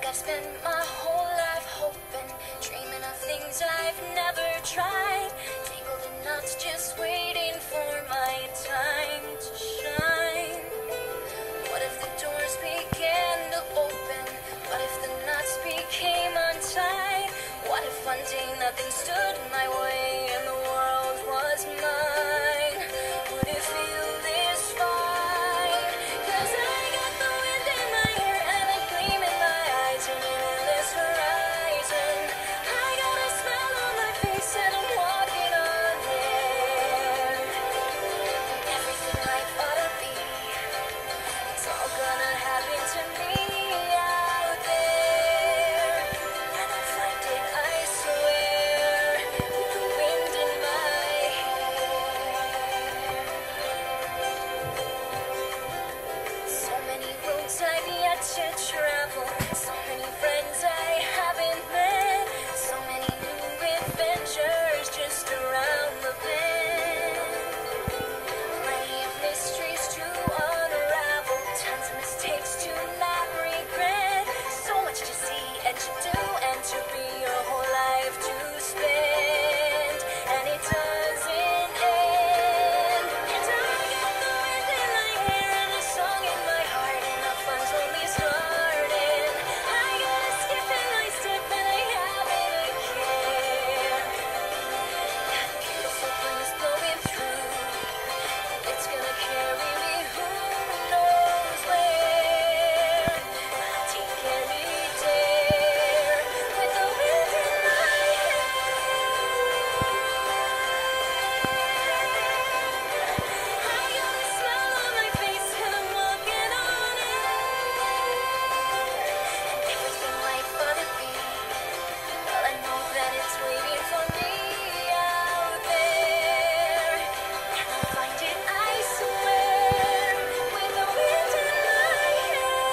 I spent my whole life hoping, dreaming of things I've never tried. Tangled in knots, just waiting for my time to shine. What if the doors began to open? What if the knots became untied? What if one day nothing stood in my way and the world was mine? Would it feel this fine? 'Cause I got the wind in my hair and a gleam in my eyes and an endless horizon. I got a smile on my face and I'm walking on air. Everything life ought to be, it's all gonna happen to me out there. And I'll find it, I swear, with the wind in my hair. So many roads I've yet to travel, so many friends I haven't met, so many new adventures just around the bend. Plenty of mysteries to unravel, tons of mistakes to not regret. So much to see and to do and to be, a whole life to spend. And it doesn't end. And I got the wind in my hair and a song in my heart, and the fun's only starting. I got a skip and I step and I haven't a care. Got beautiful breeze blowing through, it's gonna carry me who knows where. I'll take any dare with the wind in my hair. I got a smile on my face and I'm walking on air. And everything life ought to be, well, I know that it's waiting for me out there. And I'll find it, I swear, with the wind in my hair.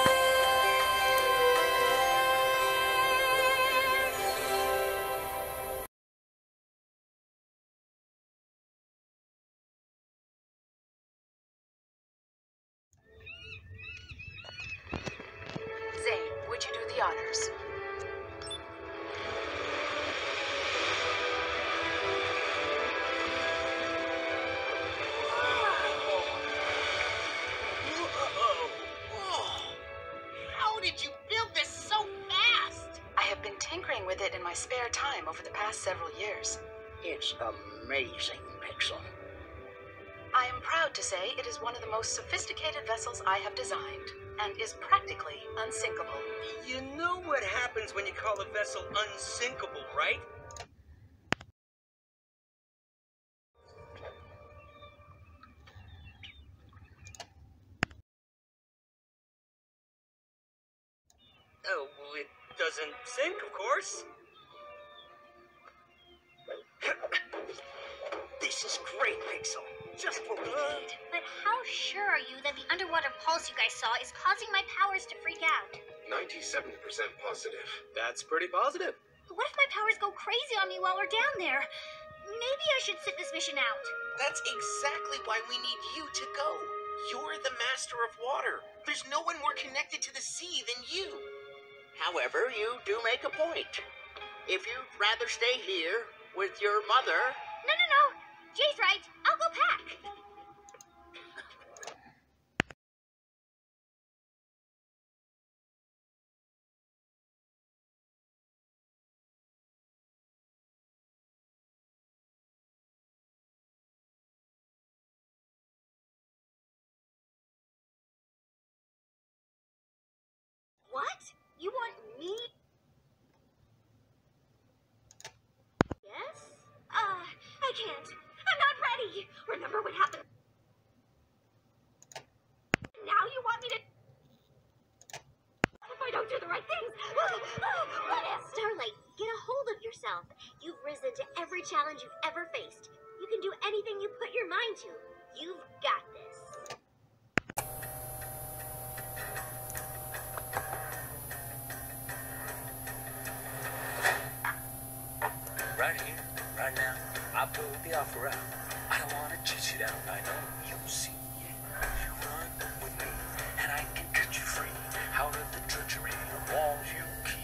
Zane, would you do the honors? Whoa. How did you build this so fast? I have been tinkering with it in my spare time over the past several years. It's amazing, Pixel. I am proud to say it is one of the most sophisticated vessels I have designed, and is practically unsinkable. You know what happens when you call a vessel unsinkable, right? Oh, well, it doesn't sink, of course. This is great, Pixel. Just what we need. But how sure are you that the underwater pulse you guys saw is causing my powers to freak out? 97% positive. That's pretty positive. But what if my powers go crazy on me while we're down there? Maybe I should sit this mission out. That's exactly why we need you to go. You're the master of water. There's no one more connected to the sea than you. However, you do make a point. If you'd rather stay here with your mother... No. Jay's right. I'll go pack. What? You want me? Yes? I can't. I'm not ready. Remember what happened? Now you want me to... What if I don't do the right things? What if... Starlight, get a hold of yourself. You've risen to every challenge you've ever faced. You can do anything you put your mind to. You've got this. Right here, right now, I put the offer out. I don't want to chase you down. I know you'll see. You run with me, and I can cut you free out of the treachery of walls you keep.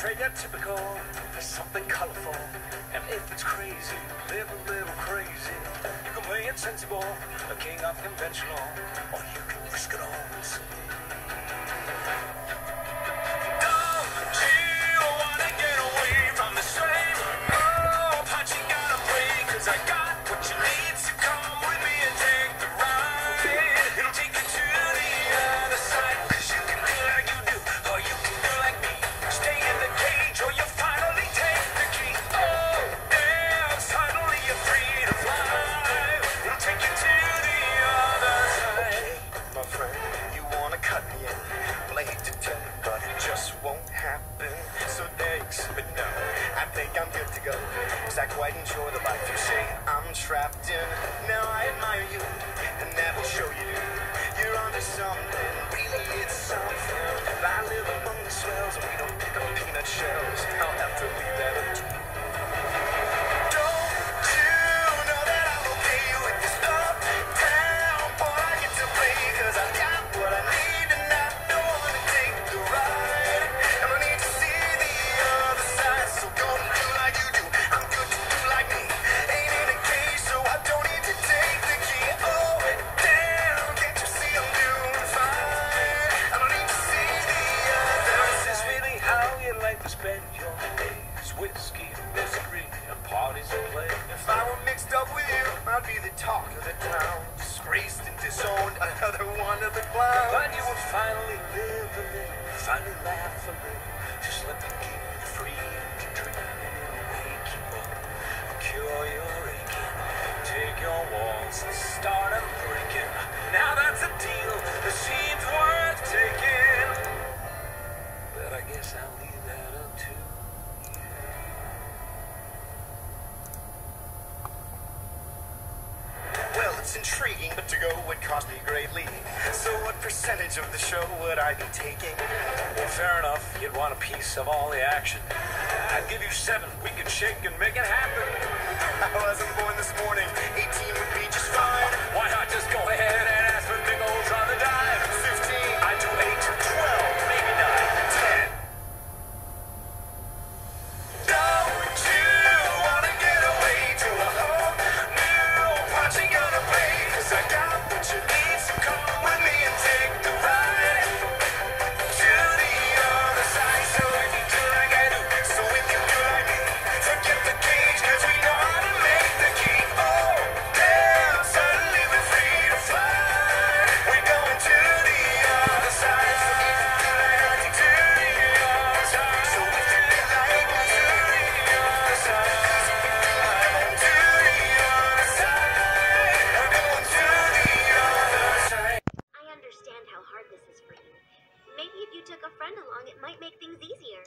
trade you typical for something colorful. And if it's crazy, live a little crazy. You can play it sensible, a king unconventional, or you can risk it all. Don't you wanna get away from the strain? Oh, Pachi gotta play, 'cause I got what you need. So come with me and take the ride. It'll take you to the other side, 'cause you can do like you do, or you can do like me. Stay in the cage, or you'll finally take the key. Oh, damn, suddenly you're free to fly. It'll take you to the other side. My friend, you wanna cut me in? Well, I hate to tell you, but it just won't happen. So thanks, but no, I think I'm good to go. 'Cause I quite enjoy the life you say I'm trapped in. Now I admire you, and that will show you do. You're onto something, really it's something. I live among the swells, and we don't pick up peanut shells. I'll have to leave that up to you. Don't you know that I'm okay with this uptown part I get to play? 'Cause I got what I need, and I don't wanna take the ride. And I need to see the other side, so go and do like you do. I'm good to do like me. Ain't in a cage, so I don't need to take the key. Oh, damn, can't you see I'm doing fine? I don't need to see the other side. This is really how you like to spend your days. Whiskey, misery, and parties and play. If I were mixed up with you, I'd be the talk of the town. Disgraced and disowned, another one of the clowns. But you would finally live a little, finally laugh a little. Just let me give you the freedom to dream, and it'll wake you up, cure your aching. Take your walls and start 'em breaking. Now that's a deal that seems worth taking. But I guess I'll leave that up to you. Well, it's intriguing, but to go would cost me greatly. So what percentage of the show would I be taking? Well, fair enough. You'd want a piece of all the action. I'd give you 7. We could shake and make it happen. I wasn't born this morning. 18 would be just fine. Why not just go ahead and ask for nickels on the dime? 15. I do 8, 12, maybe 9, 10. Don't you wanna get away to a whole new party gonna play? 'Cause I got what you need, so come with me and take the ride to the other side. So if you do like I do, so if you do like me, forget the cage, 'cause we know how to make the key. Oh, damn, suddenly we're free to fly. We're going to the other side. So if you do like I do, to the other side. So if you do like me, to the other side. 'Cause if you do like I do, to the other side. We're going to the other side. I understand how hard this is for you. Maybe if you took a friend along, it might make things easier.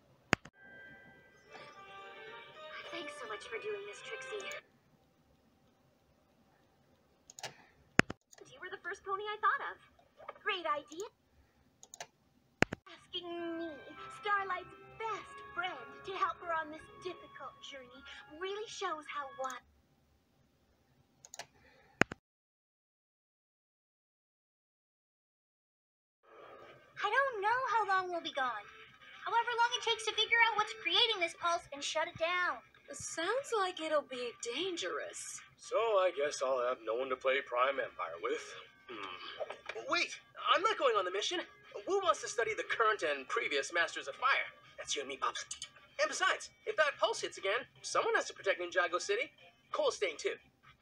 Thanks so much for doing this, Trixie. You were the first pony I thought of. Great idea. Asking me, Starlight's best friend, to help her on this difficult journey really shows how wise. I don't know how long we'll be gone. However long it takes to figure out what's creating this pulse and shut it down. Sounds like it'll be dangerous. So I guess I'll have no one to play Prime Empire with. Wait, I'm not going on the mission. Wu wants to study the current and previous Masters of Fire. That's you and me, Pops. And besides, if that pulse hits again, someone has to protect Ninjago City. Cole's staying too.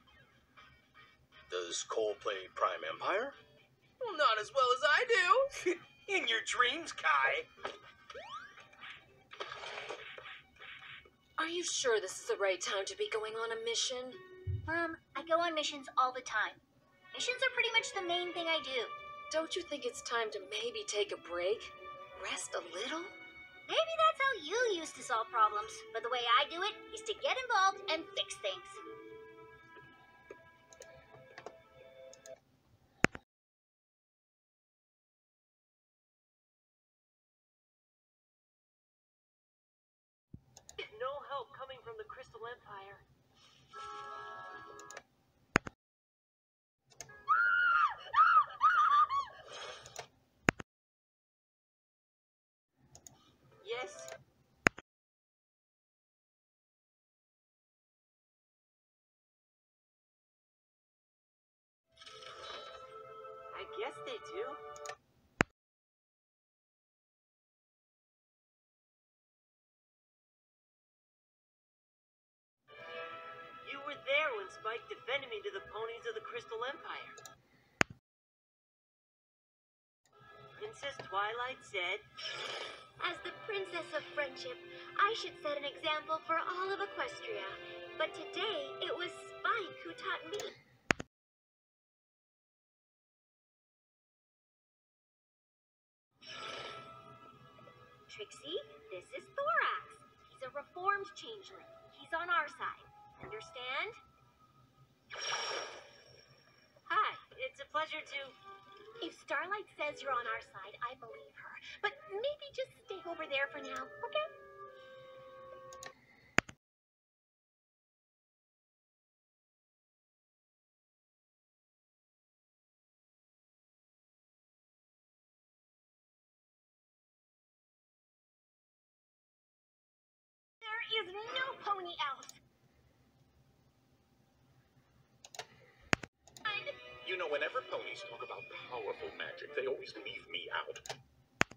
Does Cole play Prime Empire? Well, not as well as I do. In your dreams, Kai. Are you sure this is the right time to be going on a mission? Mom, I go on missions all the time. Missions are pretty much the main thing I do. Don't you think it's time to maybe take a break? Rest a little? Maybe that's how you used to solve problems, but the way I do it is to get involved and fix things. No help coming from the Crystal Empire. Yes? they do. You were there when Spike defended me to the ponies of the Crystal Empire. Princess Twilight said, As the princess of friendship, I should set an example for all of Equestria. But today, it was Spike who taught me. Trixie, this is Thorax. He's a reformed changeling. He's on our side. Understand? Hi, it's a pleasure to... If Starlight says you're on our side, I believe her. But maybe just stay over there for now, okay? There is no pony else. You know, whenever ponies talk about powerful magic, they always leave me out.